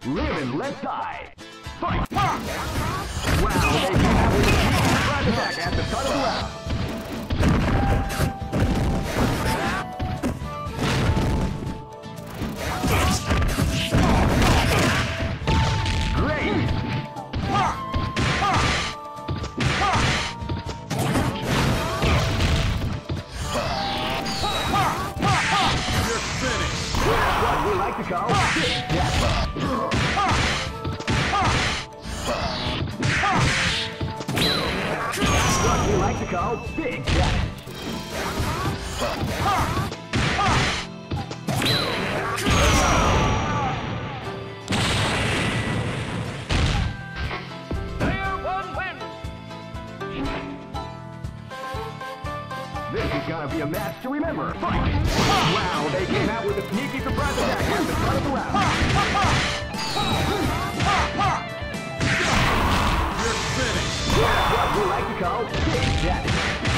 Live and let die. Fight! Wow, they came out with a surprise attack at the start of the round. Great! You're finished. That's what we like to call big damage. That's what we like to call big damage. This is gonna be a match to remember. Fight! Wow, they came out with a sneaky surprise attack at the start of the round. You're finished. That's what we like to call big damage.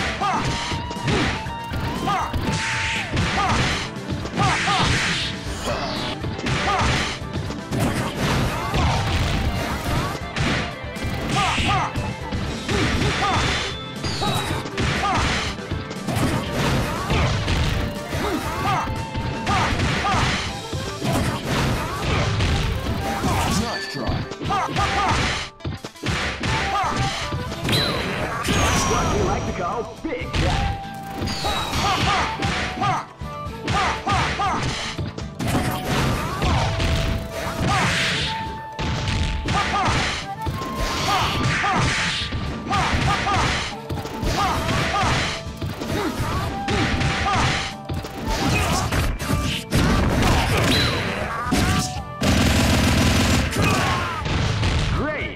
Nice try. That's what we like to call big damage. Great!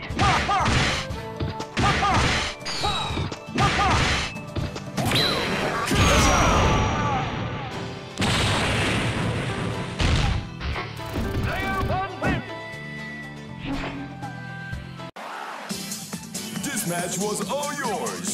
This match was all yours.